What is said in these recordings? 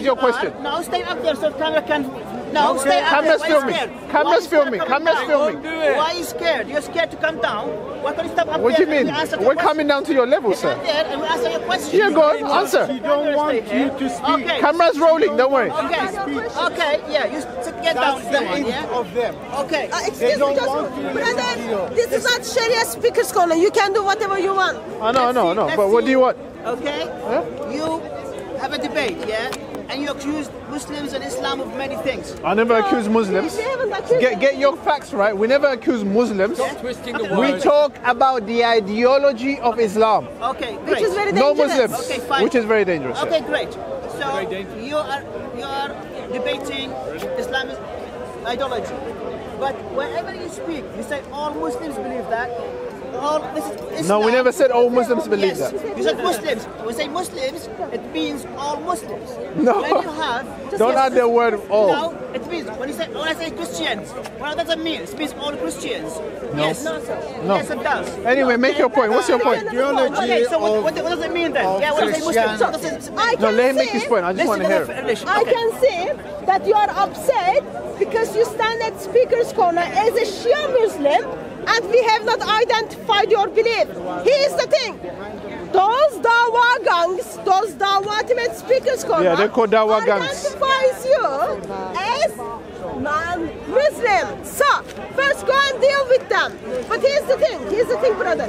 your question? No, stay up there so camera can. No, Okay. stay up Camera's there. filming. Camera's filming. Camera's filming. Why are you scared? You're scared to come down. Why can't you stop up What do there? you mean? We're coming down to your level, sir. Up there and we answer your question. Yeah, go on, answer. She don't want you to speak. Okay. Camera's rolling, don't worry. Okay. Okay. Yeah. You get down. That's the end of them. Okay. Excuse me, brother. This is not Sharia speakers corner. You can do whatever you want. I know. But what do you want? Okay. You have a debate, yeah, and you accuse Muslims and Islam of many things. I never accuse Muslims. Get your facts right. We never accuse Muslims. We talk about the ideology of Islam. Okay, great. Which is very No dangerous. Muslims. Okay, fine. Which is very dangerous. Okay, great. So you are debating Islamic ideology, but whenever you speak, you say all Muslims believe that. No, we never said all Muslims believe yes. that. You said Muslims. When we say Muslims, it means all Muslims. No. When you have, Don't add the word all. No, it means when I say Christians, what does it mean? It means all Christians. No. Yes. No. Yes, it does. Anyway, make your point. What's your point? Okay, so what does it mean then? Yeah, when I say Muslims, what does it mean? No, let him make his point. I just want to hear it. I can see that you are upset because you stand at speaker's corner as a Shia Muslim and we have not identified your belief. Here's the thing. Those Dawa gangs, those Dawa ultimate speakers corner, yeah, they're called Dawa gangs, identifies you as non-Muslim. So, first go and deal with them. But here's the thing, brother.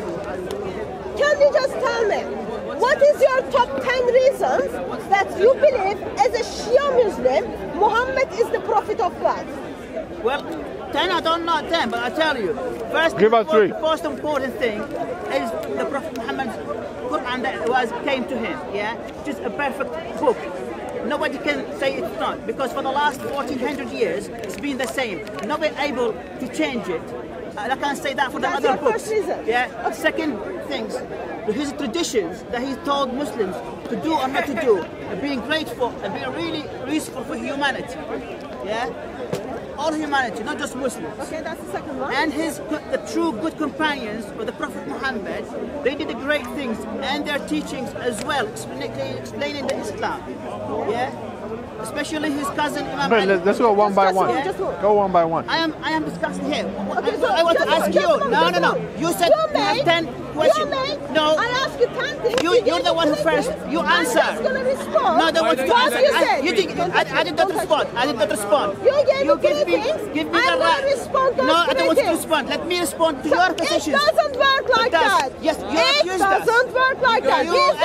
Can you just tell me, what is your top 10 reasons that you believe as a Shia Muslim, Muhammad is the prophet of God? Well, 10, I don't know 10, but I tell you. First, give us 3. The most important thing is the Prophet Muhammad's Quran that came to him, yeah? Which is a perfect book. Nobody can say it's not, because for the last 1400 years, it's been the same. Nobody able to change it. I can't say that for the other books. Yeah. Second things, his traditions that he told Muslims to do or not to do, being grateful and being really useful for humanity. Yeah. All humanity, not just Muslims. Okay, that's the second one. And the true good companions of the Prophet Muhammad, they did the great things and their teachings as well, explaining the Islam. Yeah. Especially his cousin Imam Ali. Let's go one by one. Yeah. Go one by one. I am discussing here. Okay, so I want to ask you. No. You said you have 10 questions. No. I asked you 10 things. You're the one who first. You answer. I'm just going to respond. No, the one to answer. You said. I did not respond. I did not respond. You gave me give me I'm the going right. to respond to No, I don't want you to things. respond. Let me respond to your position. It doesn't work like that. Yes, you accused us. It doesn't work like that.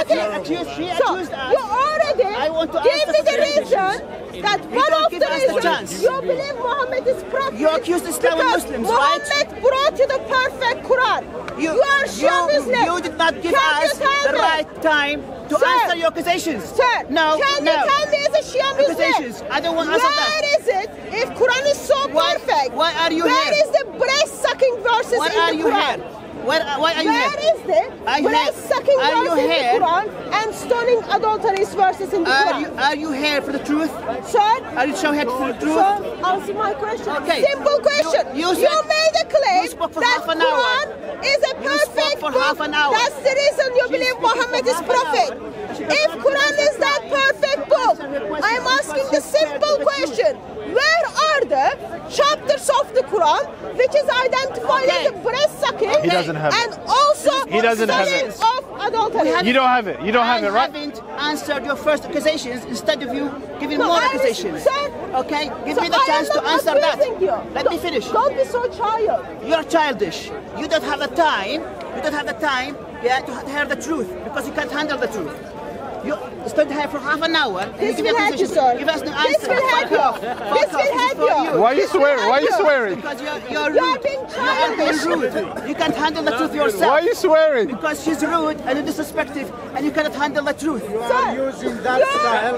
She accused us. You already I want to give me answer the reason that one of the reasons you believe Muhammad is prophet. You accused Islam and Muslims, right? Muhammad brought you the perfect Quran. You are Shia Muslim. You did not give us the right time to answer your accusations. Sir, no, can you tell me as a Shia Muslim? Accusations. I don't want to answer that. Where is it? If Quran is so perfect, why are you where here? is the breast-sucking verses in the Quran? Why are you here? Why are you here? Where is the breast-sucking verses in the Quran and stoning adulterous verses in the Quran? Are you here for the truth? Sir? Are you here for the truth? Sir, answer my question. Okay. Simple question. You made a claim that Quran is a perfect book. That's the reason you believe Muhammad is prophet. If Quran is that perfect book, I'm asking the simple question. Where are the chapters of the Quran which is identified as the breast-sucking He doesn't have and also He doesn't have it. of adultery? You don't have it. You don't have it, right? I haven't answered your first accusations instead of you giving No, more I accusations. Sir, Okay? Give so me the chance to answer that. Let me finish. Don't be so child. You're childish. You don't have the time. You don't have the time, to hear the truth because you can't handle the truth. You stood here for half an hour. This will help you, sir. Give us no answer. This will help you. This will help you. Why are you swearing? Why are you swearing? Because you're rude. You're being rude. You can't handle the truth yourself. Why are you swearing? Because she's rude and disrespectful and you cannot handle the truth. Sir, using that style.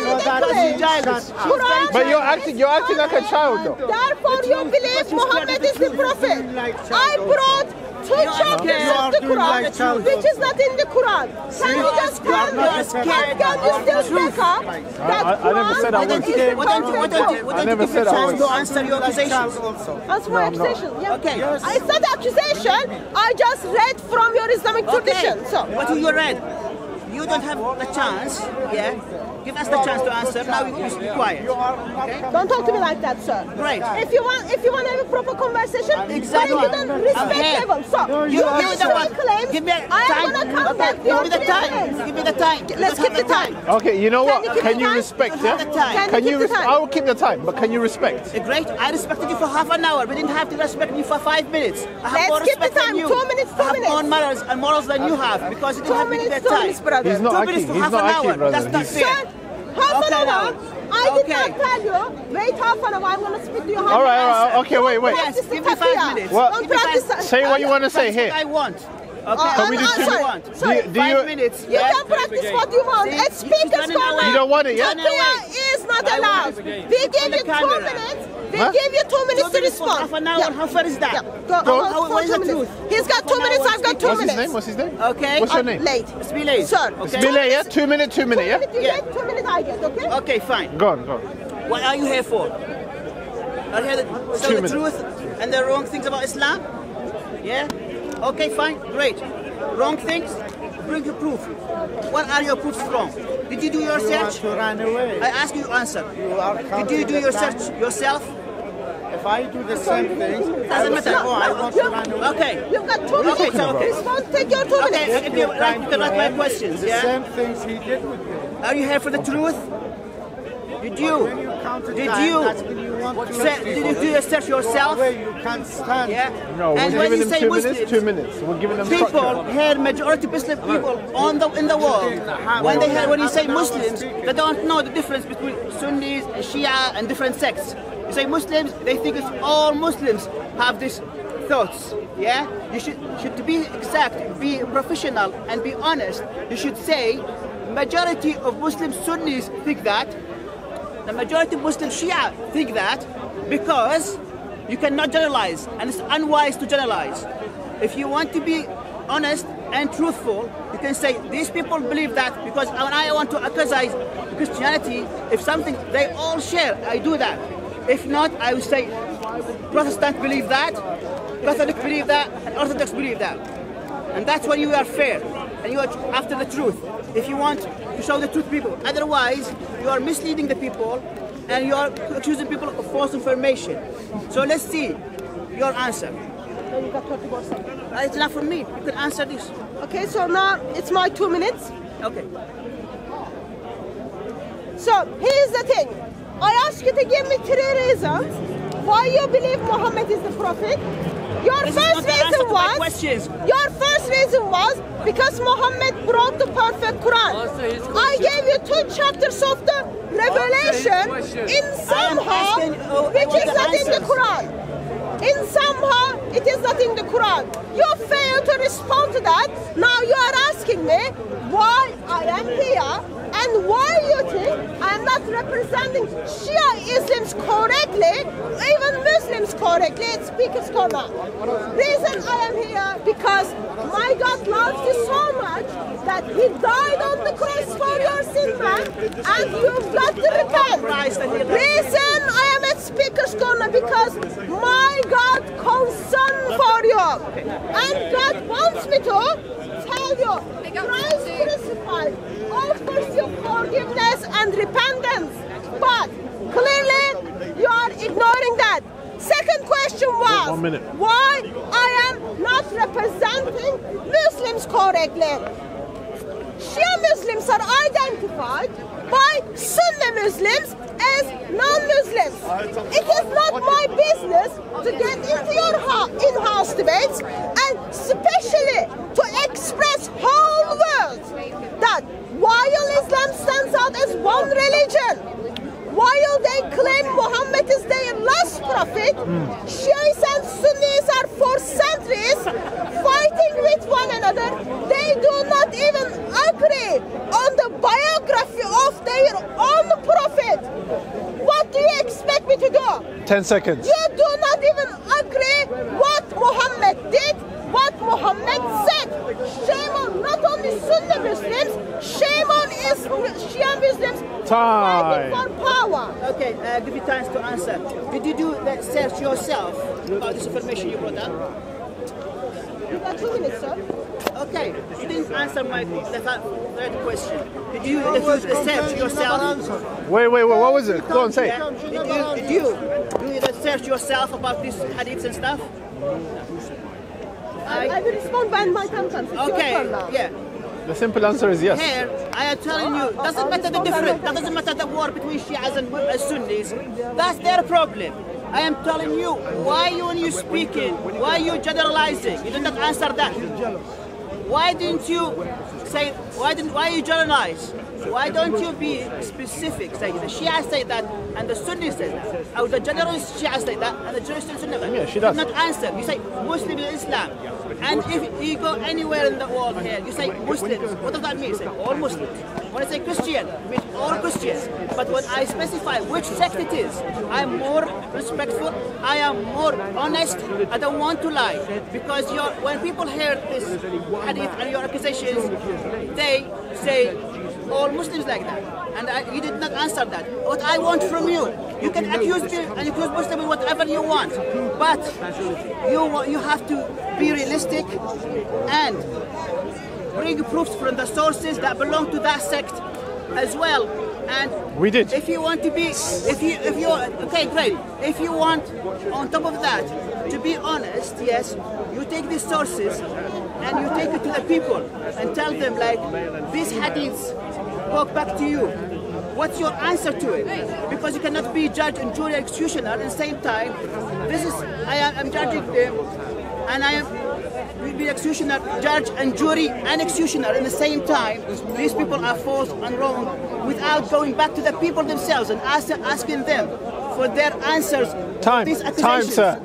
But you're acting like a child, though. therefore you believe Muhammad is the prophet. I brought 2 chapters of the Quran which is not in the Quran. Can you just tell me? Can you still back up that I never said I was. I never said I was. To answer your accusations. Answer my accusation. Yeah. Okay. It's not accusation. I just read from your Islamic tradition. So. What you read? You don't have the chance, Give us the chance to answer. Now we must be quiet. Okay? Don't talk to me like that, sir. Right. If you want to have a proper conversation, exactly. you don't respect level. So you the one. Claims, give me time. I'm gonna count that. Give me the time. Give me the time. Let's keep the time. Okay, you know what? Can you respect? Yeah? Can you? I will keep the time, but can you respect? Great. I respected you for half an hour. We didn't have to respect you for 5 minutes. I have more respect than you. 2 minutes. 2 minutes. I have more manners and morals than you have because you didn't have to give that time. Brother. He's not 2 minutes for half an hour. That's not fair. Half an hour. I did not tell you. Wait half an hour. I'm going to speak to you. All right. Okay, wait. Yes, give me 5 minutes. Well, say what you want to say here. I want. Okay. Can we do 2 minutes? Do you 5 minutes. You can practice what you want. See, It's speaker's corner. You don't want it, yeah? Is not allowed. We give you 2 minutes. We give you 2 minutes to respond. Half an hour. How far is that? What is the truth? He's got 2 minutes. I've got 2 minutes. What's his name? Okay. What's your name? Late. It's Bilay. Sir. Okay. Bilay, yeah? 2 minutes, yeah? 2 minutes you get, 2 minutes I get, okay? Okay, fine. Go on. What are you here for? Are you here to tell the truth and the wrong things about Islam? Yeah? Okay, fine, great. Wrong things? Bring your proof. What are your proofs from? Did you do your search? To run away. I ask you to answer. Did you do your search yourself? If I do the same thing, Doesn't matter. I want to run away. Okay. You've got 2 minutes. Okay, so okay. Respond, take your 2 minutes. Okay, if you like, you can write my questions, The yeah? same things he did with me. Are you here for the truth? Did you? When you count Did time, you? that's when you want to Did you do your search yourself? You can't stand. Yeah. No, we're And when giving you them say 2 Muslims, minutes. 2 minutes. We're giving them people structure. here, majority Muslim people in the world, when you say Muslims, they don't know the difference between Sunnis and Shia and different sects. You say Muslims, they think it's all Muslims have these thoughts. Yeah, you should to be exact, be professional, and be honest. You should say majority of Muslim Sunnis think that. The majority of Muslim Shia think that because you cannot generalize, and it's unwise to generalize. If you want to be honest and truthful, you can say these people believe that because when I want to criticize Christianity, if something they all share, I do that. If not, I will say Protestants believe that, Catholics believe that, and Orthodox believe that. And that's when you are fair and you are after the truth. If you want to show the truth to people, otherwise you are misleading the people and you are accusing people of false information. So let's see your answer. You got 34 seconds. It's not for me. You can answer this. Okay, so now it's my 2 minutes. Okay. So here's the thing. I ask you to give me 3 reasons why you believe Muhammad is the prophet. Your first reason was because Muhammad brought the perfect Quran. I gave you 2 chapters of the Revelation in somehow which is not in the Quran. In somehow it is not in the Quran. You fail to respond to that. Now you are asking me why I am here and why you think I am not representing Shia Islam's correctly, even Muslims correctly. It's Speaker's Corner. Reason I am here because my God loves you so much that He died on the cross for your sin, man, and you've got to repent. Reason I am at Speaker's Corner because my God concerned for you, and God wants me to tell you Christ crucified offers you forgiveness and repentance, but clearly you are ignoring that. Second question was why I am not representing Muslims correctly. Shia Muslims are identified by Sunni Muslims as non-Muslims. It is not my business to get into your in-house debates and especially to express whole world that while Islam stands out as one religion, while they claim Muhammad is their last prophet, Shias and Sunnis are for centuries fighting with one another. They do not even agree on the biography of their own prophet. What do you expect me to do? 10 seconds. You do not even agree what Muhammad did, what Muhammad said. Shame on not only Sunni Muslims, shame on Shia Muslims fighting for power. Okay, give you time to answer. Did you do that search yourself about this information you brought up? You got 2 minutes, sir. Okay, you didn't answer my third question. Did you research yourself? Wait, what was it? Go on, say it. Did you research yourself about these hadiths and stuff? I will respond when my time comes. Okay, yeah. The simple answer is yes. Here, I am telling you, doesn't matter the difference, doesn't matter the war between Shias and Sunnis, that's their problem. I am telling you, why when you speaking, why you generalizing? You did not answer that. Why didn't you say, why you generalize? Why don't you be specific? Say the Shia say that and the Sunni say that. Or the general Shia say that and the general Sunni say that. Yeah, she does. You did not answer. You say Muslim in Islam. And if you go anywhere in the world here, you say Muslims. What does that mean? You say all Muslims. When I say Christian, it means all Christians. But when I specify which sect it is, I'm more respectful, I am more honest, I don't want to lie. Because when people hear this hadith and your accusations, they say all Muslims like that. And you did not answer that. What I want from you, you can accuse me and accuse Muslims with whatever you want. But you have to be realistic and bring proofs from the sources that belong to that sect as well. And we did. If you want to be, okay, great. If you want, on top of that, to be honest, yes, you take these sources and you take it to the people and tell them like, these hadiths walk back to you. What's your answer to it? Because you cannot be judge and jury executioner at the same time. I am judging them, and I am be executioner, judge and jury and executioner at the same time. These people are false and wrong without going back to the people themselves and asking them for their answers. Time, sir.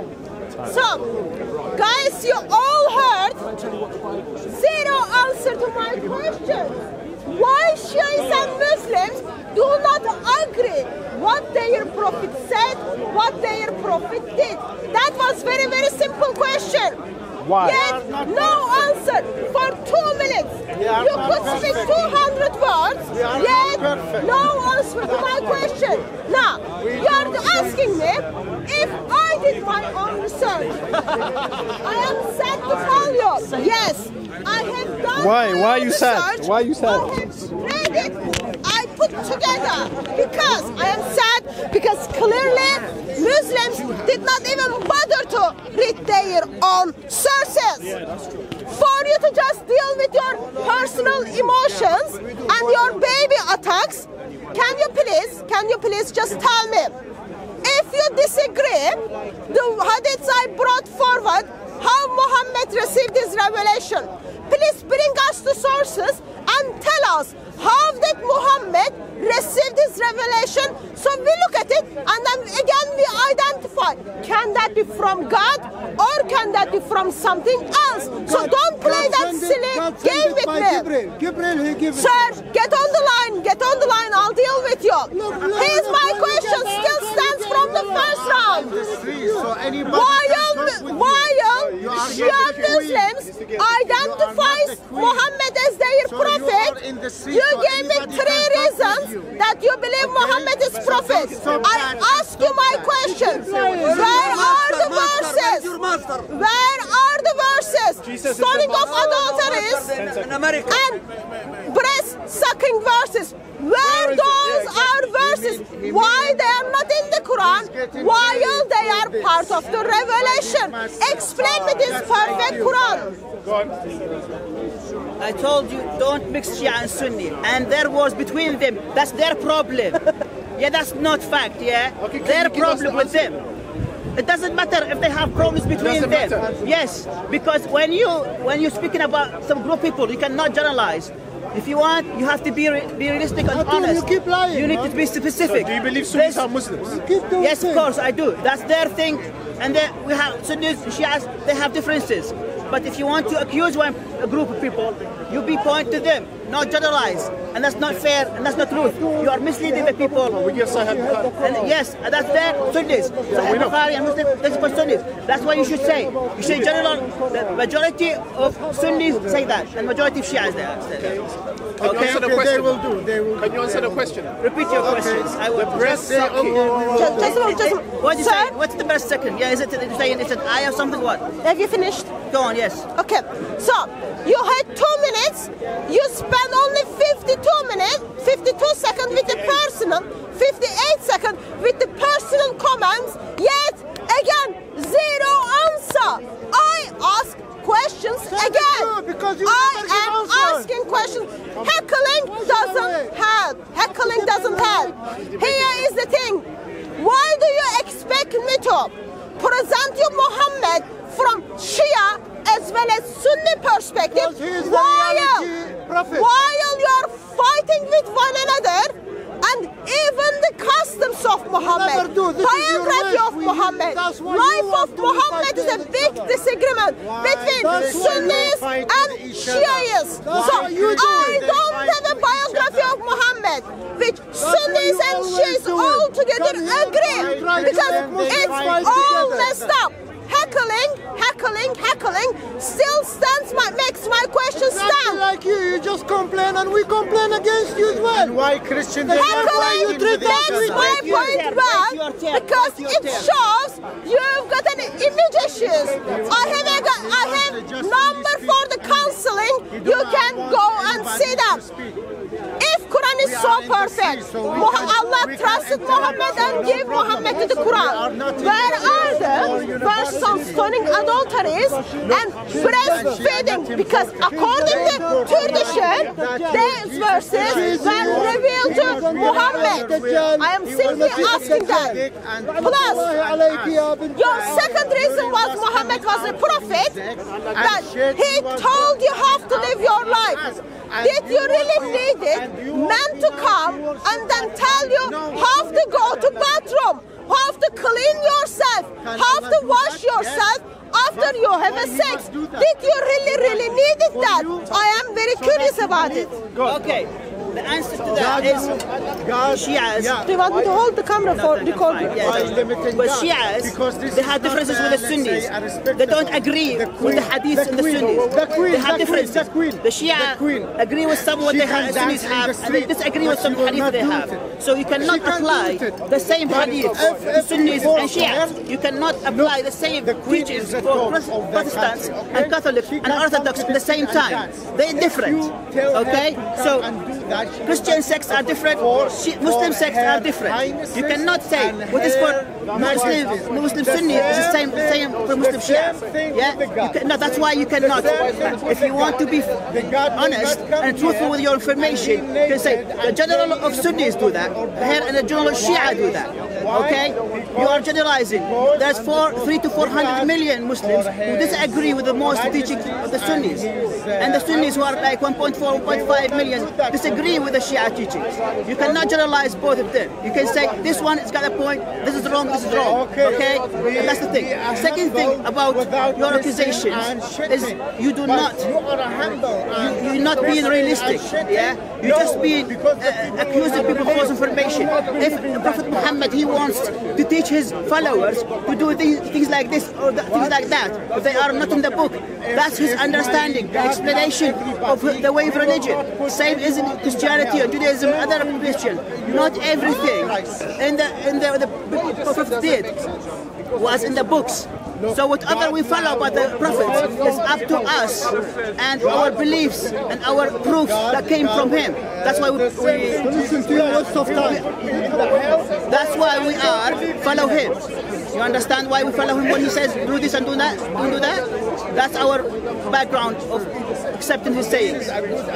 So, guys, you all heard zero answer to my question. Why Shias and Muslims do not agree what their prophet said, what their prophet did? That was very, very simple question. Why? Yet, no answer for 2 minutes. You could speak 200 words, yet no answer to my question. Now, you are asking me if I did my own research. I am sad to tell you, yes, I have done Why are you research. sad? Why are you sad? I have read it. I put together because I am sad because clearly Muslims did not even bother to read their own sources. For you to just deal with your personal emotions and your baby attacks, can you please just tell me, if you disagree, the hadiths I brought forward, how Muhammad received his revelation, please bring us the sources and tell us how did Muhammad receive his revelation. So we look at it and then again we identify, can that be from God or can that be from something else? So don't play that silly game with me. Sir, get on the line, I'll deal with you. Here's my question, still stands from the first round. While Shia Muslims identifies Muhammad as their prophet, you gave me 3 reasons that you believe Muhammad is prophet. I ask you my question. Where are the verses? Where are the verses? Stoning of adulteries and breast sucking verses. Where those are verses? Why they are not in the Quran? While they are part of the revelation? Explain me this perfect Quran. I told you, don't mix Shia and Sunni, and there was between them. That's their problem. Yeah, that's not fact. Yeah, okay, their problem with them. It doesn't matter if they have problems between them. Matter. Yes, because when you're speaking about some group of people, you cannot generalize. If you want, you have to be realistic and honest. You keep lying. You need to be specific. So do you believe Sunnis are Muslims? Yes, of course I do. That's their thing. And then we have Sunnis, Shias, they have differences. But if you want to accuse a group of people, you be point to them, not generalize. And that's not fair, and that's not truth. You are misleading the people. And yes, that's their Sunnis. Sahih Bukhari and Muslim, that's for Sunnis. That's what you should say. You should general, the majority of Sunnis say that, and majority of Shias say that. Okay, they will do. They will. Can you answer the question? Repeat your questions. I will. Breast sucking. What did you say? What's the breast sucking? Yeah, is it saying it's an eye or something? What? Have you finished? Go on, yes. Okay, so you had 2 minutes comments, you spend only 52 seconds with the personal, 58 seconds with the personal comments, yet again, zero answer. I ask questions again. I am asking questions. Heckling doesn't help. Heckling doesn't help. Here is the thing. Why do you expect me to present you Muhammad from Shia as well as Sunni perspective while you are fighting with one another? And even the customs of Muhammad, biography of Muhammad, life of Muhammad is a big disagreement between Sunnis and Shias. So I don't have a biography of Muhammad which Sunnis and Shias all together agree, because it's all messed up. Heckling still stands, makes my question stand. Like you just complain and we complain against you as well. And why Christians? Heckling makes my point bad because it shows you've got an image issues. I have number for the counseling. You can go and see them. If Quran is so perfect, Allah trusted Muhammad and gave Muhammad to the Quran. Where are they? Where some stunning adulteries and breastfeeding? Because according to tradition, these verses were revealed to Muhammad. I am simply asking that. Plus, your second reason was Muhammad was a prophet, that he told you how to live your life. Did you really need it? Men to come and then tell you how to go to bathroom, how to clean yourself, how to wash yourself after you have a sex. Did you really need it that? I am very curious about it. Okay. The answer to that is Shias. Do you want me to hold the camera for recording? Yes. But Shias, they have differences with the Sunnis. They don't agree with the Hadith and the Sunnis. They have differences. The Shia agree with some what the Sunnis have, and they disagree with some Hadith they have. So you cannot apply the same Hadith to Sunnis and Shias. You cannot apply the same teachings for Protestants and Catholics and Orthodox at the same time. They're different. Okay? So Christian sects are different, Muslim sects are different. You cannot say what is for Muslim Sunni is the same for Muslim Shia. Yeah? No, that's why you cannot. If you want to be honest and truthful with your information, you can say the general of Sunnis do that, and the general of Shia do that. Okay? You are generalizing. There's 300 to 400 million Muslims who disagree with the most teaching of the Sunnis. And the Sunnis who are like 1.4, 1.5 million disagree with the Shia teachings. You cannot generalize both of them. You can say this one has got a point, this is wrong, this is wrong. Okay? And that's the thing. Second thing about your accusations is you do not, you're not being realistic. Yeah? You're just being accusing people of false information. If Prophet Muhammad, he wants to teach his followers to do things like this or things like that, but they are not in the book. That's his understanding, the explanation of the way of religion. Same is in Christianity or Judaism, other Christian. Not everything in the Prophet did was in the books. So whatever we follow about the Prophet is up to us and our beliefs and our proofs that came from him. That's why that's why we are follow him. You understand why we follow him when he says do this and do that? Don't do that? That's our background of accepting his sayings.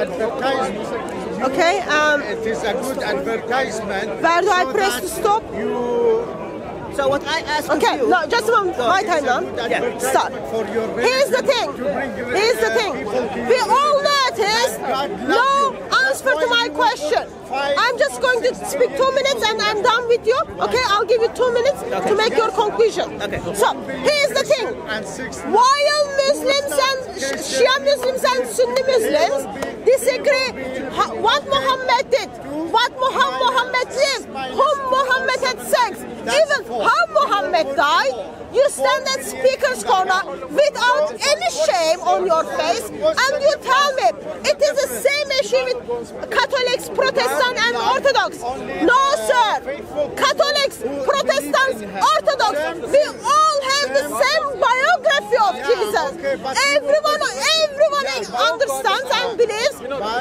Okay. It is a good advertisement. Where do I press to stop? So what I ask okay, you... no, just a moment. My time now. Yeah. Start. Here's the thing. Here's the thing. We all noticed no answer to my question. I'm just going to speak 2 minutes and I'm done with you. Okay, I'll give you 2 minutes to make your conclusion. Okay. So, here's the thing. While Muslims and Shia Muslims and Sunni Muslims disagree what Muhammad did, what Muhammad lived, whom Muhammad had sex, even how Muhammad died, you stand at speaker's corner without any shame on your face and you tell me it is the same issue with Catholics, Protestants and Orthodox. No sir, Catholics, Protestants, Orthodox, we all have the same biography of Jesus. Everyone understands and believes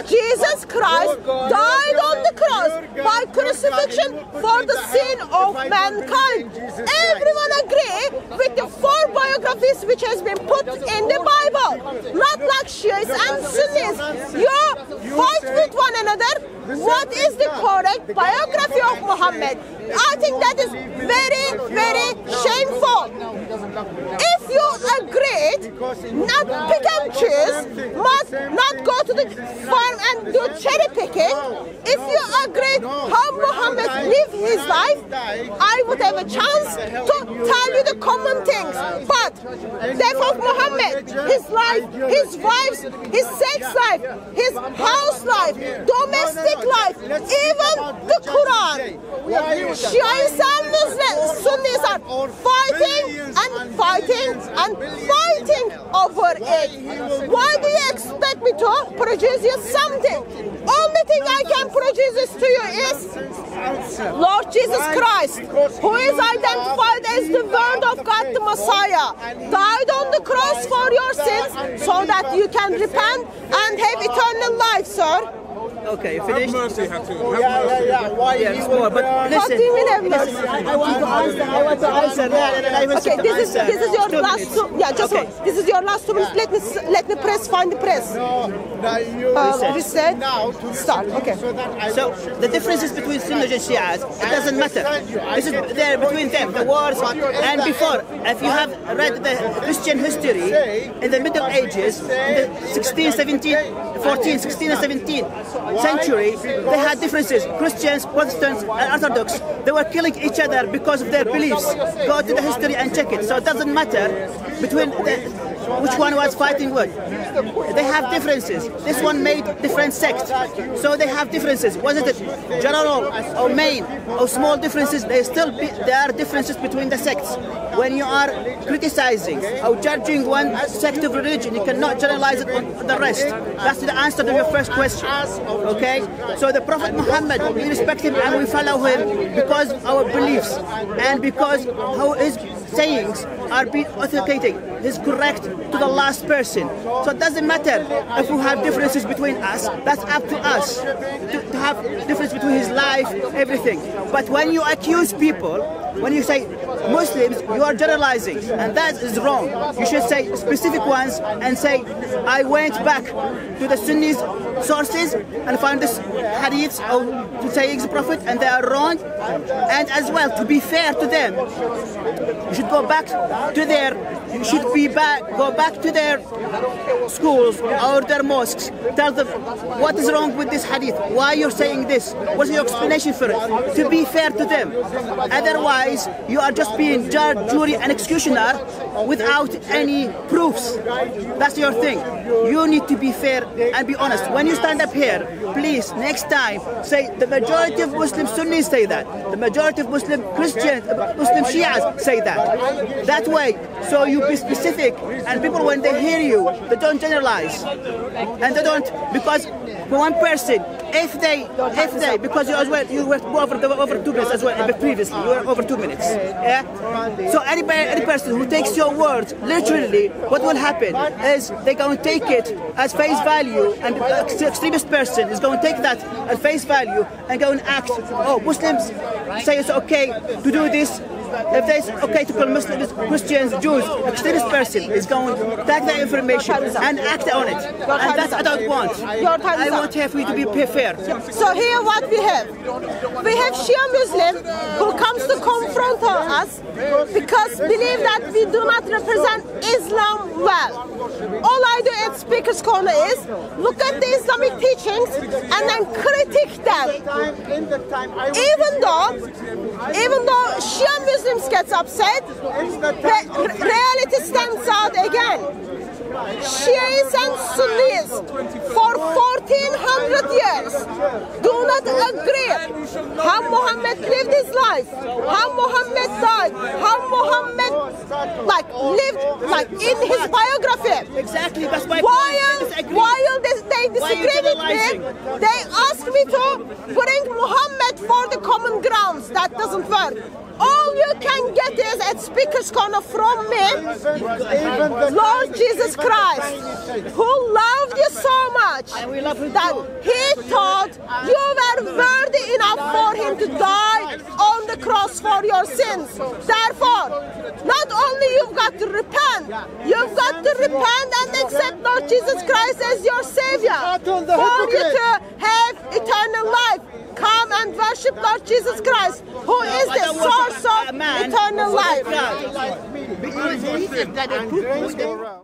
Jesus Christ died on the cross by crucifixion for the sin of mankind. Everyone agree with the 4 biographies which has been put in the Bible. Not like Shias and Sunnis. You fight with one another. What is the correct biography of Muhammad? I think that is very, very shameful. If you agreed, not pick and choose, not go to the farm and do cherry picking. If you agreed how Muhammad lived his life, I would have a chance to tell you the common things. But death of Muhammad, his life, his wives, his sex life, his house life, domestic life, even the Quran. Shia Muslim Sunnis are fighting and fighting and fighting over it. Why do you expect me to produce you something? Only thing I can produce to you is Lord Jesus Christ, who is identified as the Word of God, the Messiah, died on the cross for your sins so that you can repent and have eternal life, sir. Okay, finished? Have mercy, Hatun. Yeah. Why? Yes, more. But listen. What do you mean have mercy? I want to answer. Okay, this is your last 2. Yeah, just okay. This is your last 2 minutes. Let me find the press. Reset. Start. Okay. So the differences between Sunnis and Shias, it doesn't matter. This is there between them, the wars. And before, if you have read the Christian history in the Middle Ages, in the 16, 17, 14, 16 and 17 century, they had differences. Christians, Protestants, and Orthodox, they were killing each other because of their beliefs. Go to the history and check it. So it doesn't matter between which one was fighting what. They have differences. This one made different sects, so they have differences. Wasn't it general or main or small differences? There are differences between the sects. When you are criticizing or judging one sect of religion, you cannot generalize it on the rest. That's the answer to your first question. Okay? So the Prophet Muhammad, we respect him and we follow him because of our beliefs and because how his sayings are being authenticated. He's correct to the last person. So it doesn't matter if we have differences between us. That's up to us to have difference between his life, everything. But when you accuse people, when you say Muslims, you are generalizing, and that is wrong. You should say specific ones and say, I went back to the Sunni sources and found this hadiths or to sayings of the Prophet, and they are wrong. And as well, to be fair to them, you should go back to their, go back to their schools or their mosques. Tell them what is wrong with this hadith. Why you're saying this? What's your explanation for it? To be fair to them. Otherwise, you are just being judge, jury, and executioner without any proofs. That's your thing. You need to be fair and be honest. When you stand up here, please, next time, say the majority of Muslim Sunnis say that. The majority of Muslim Christians, Muslim Shias say that. That way, so you be specific, and people, when they hear you, they don't generalize. And they don't, because for one person, if they, because you were over 2 minutes as well, previously, you were over 2 minutes. Yeah? So any person who takes your words literally, what will happen is they're going to take it as face value, and the extremist person is going to take that as face value and go and act. Oh, Muslims say it's okay to do this. If it's okay to call Muslims, Christians, Jews, extremist person is going to take that information and act on it. And that's what I don't want. I want for you to be fair. So here what we have. We have Shia Muslim who comes to confront us because believe that we do not represent Islam well. All I do at Speaker's Corner is look at the Islamic teachings and then critique them. Even though Shia Muslims gets upset, reality stands out again. Shias and Sunnis for 1400 years do not agree how Muhammad lived his life, how Muhammad died, how Muhammad lived in his biography. Exactly. That's why while they disagree with me, they ask me to bring Muhammad fight for the common grounds. That doesn't work. All you can get is at Speaker's Corner from me, Lord Jesus Christ, who loved you so much that he thought you were worthy enough for him to die on the cross for your sins. Therefore, not only you've got to repent, you've got to repent and accept Lord Jesus Christ as your Savior for you to have eternal life. Come and worship Lord Jesus Christ, who is the source of eternal life. Because he said that